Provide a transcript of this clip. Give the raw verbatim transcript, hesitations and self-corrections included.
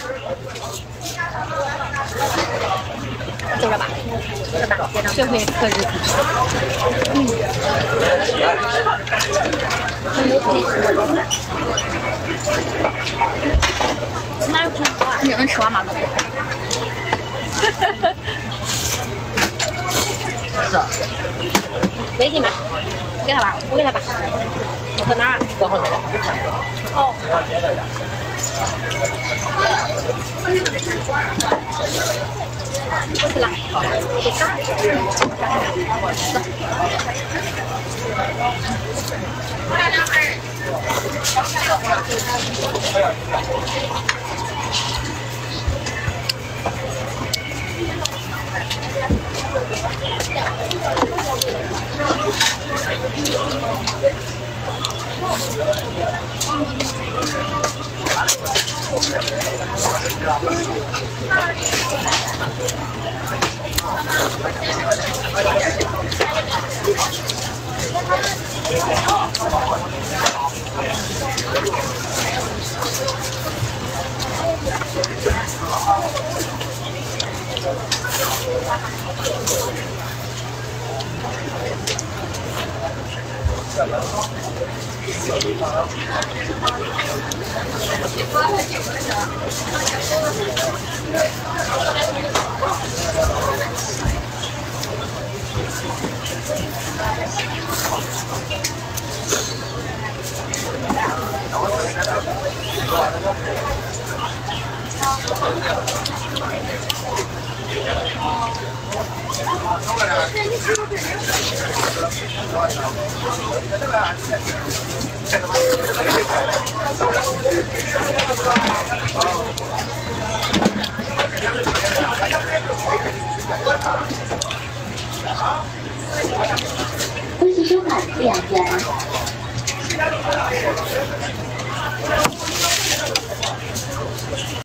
走着吧，走着吧，这回可是，嗯，很有品。哪有品啊？你能吃完吗？微信吗？给他吧，我给他吧。我搁哪儿？哦。不是啦，不恭喜收看两元。